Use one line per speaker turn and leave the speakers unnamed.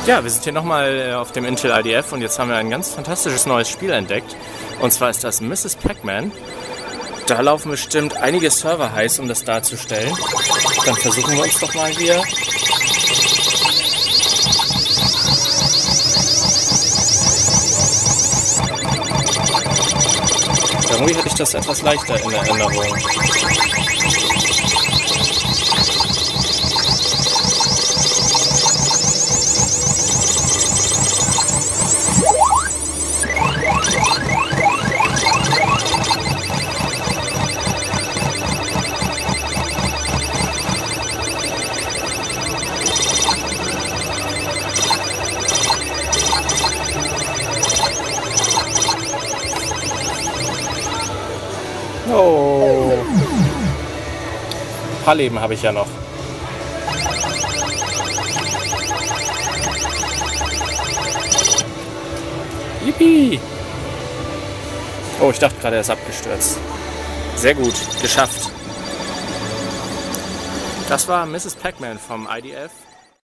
Ja, wir sind hier nochmal auf dem Intel IDF und jetzt haben wir ein ganz fantastisches neues Spiel entdeckt. Und zwar ist das Mrs. Pac-Man. Da laufen bestimmt einige Server heiß, um das darzustellen. Dann versuchen wir uns doch mal hier. Irgendwie hatte ich das etwas leichter in Erinnerung. Oh. Ein paar Leben habe ich ja noch. Yippie! Oh, ich dachte gerade, er ist abgestürzt. Sehr gut, geschafft. Das war Mrs. Pac-Man vom IDF.